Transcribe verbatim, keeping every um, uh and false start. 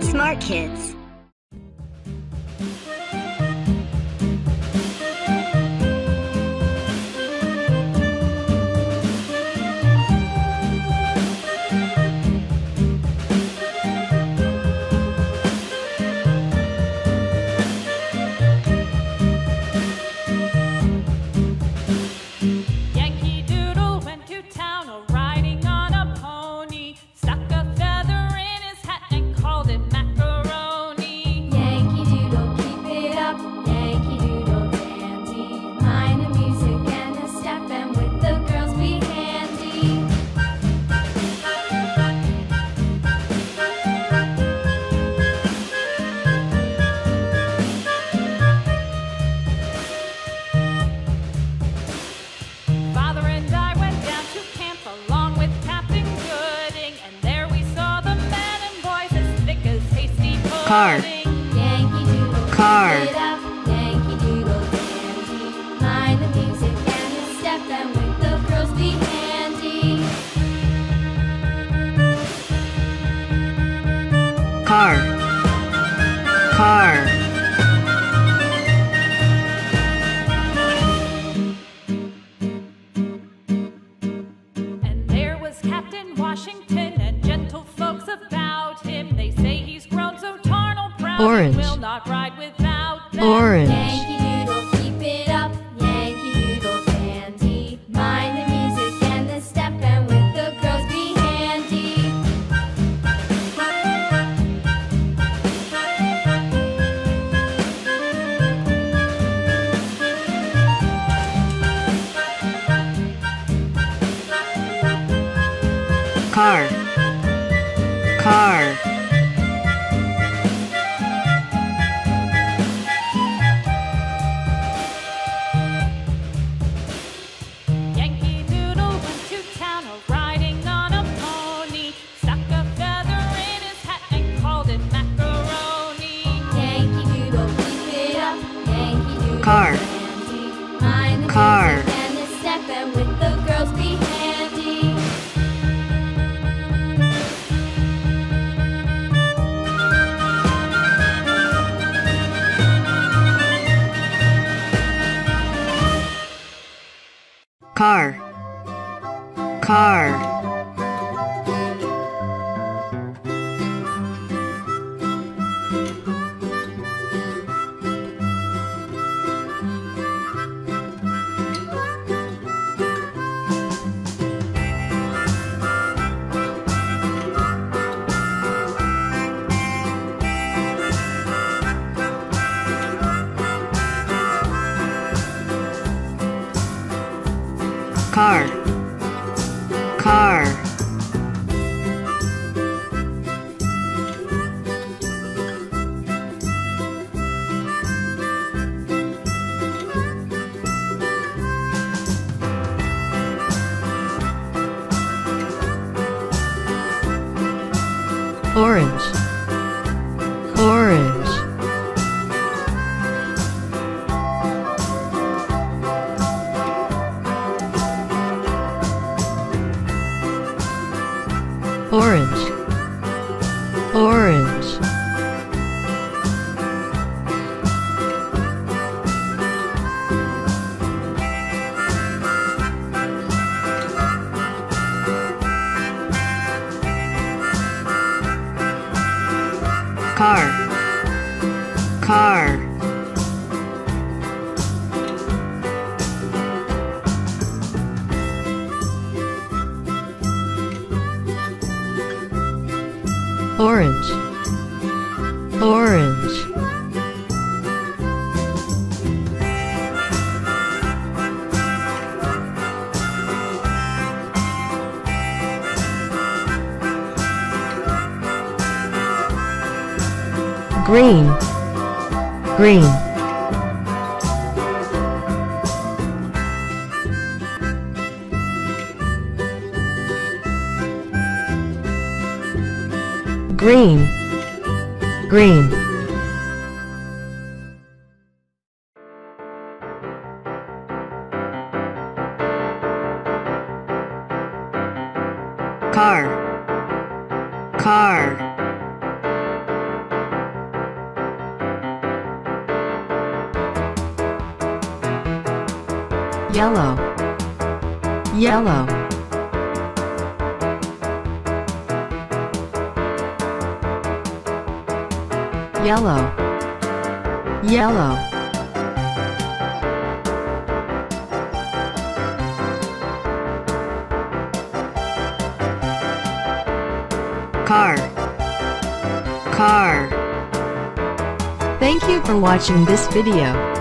Smart kids. Car. Yankee Doodle, Car. keep it up. Yankee Doodle dandy. Mind the music and the step, and with the girls be handy. Car. Car. And there was Captain Washington and gentle folks about him. They say he's grown so tarnal proud Orange. he will not ride without them. Orange. Yankee Doodle, keep it up. Yankee Doodle dandy. Mind the music and the step, and with the girls be handy. Car. Car. Yankee Doodle went to town a-riding on a pony. Stuck a feather in his hat and called it macaroni. Yankee Doodle, keep it up. Yankee Doodle Car. dandy. Mind the Car. music and the step, and with the girls be handy. Car. Car. Car. Car. Orange. Orange. Orange. Orange. Car. Car. Orange. Orange. Green. Green. Green. Green. Car. Car. yellow, yellow, yellow, yellow, car, car. Thank you for watching this video.